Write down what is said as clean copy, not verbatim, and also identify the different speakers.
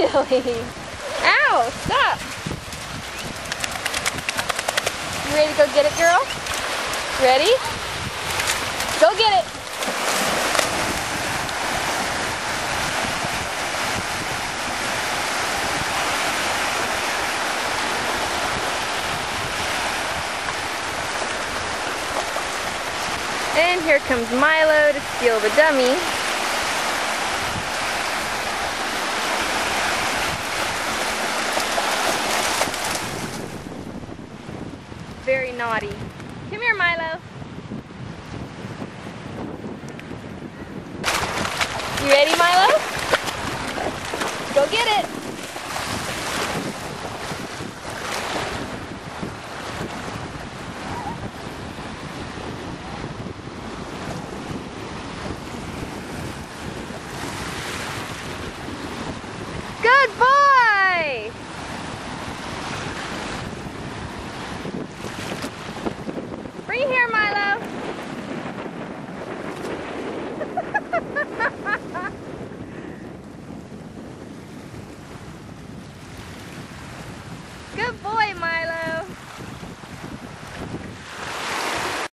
Speaker 1: silly. Ow, stop. You ready to go get it, girl? Ready? Go get it. And here comes Milo to steal the dummy. Very naughty. Come here, Milo. You ready, Milo? Go get it. Good boy! Bring it here, Milo. Good boy,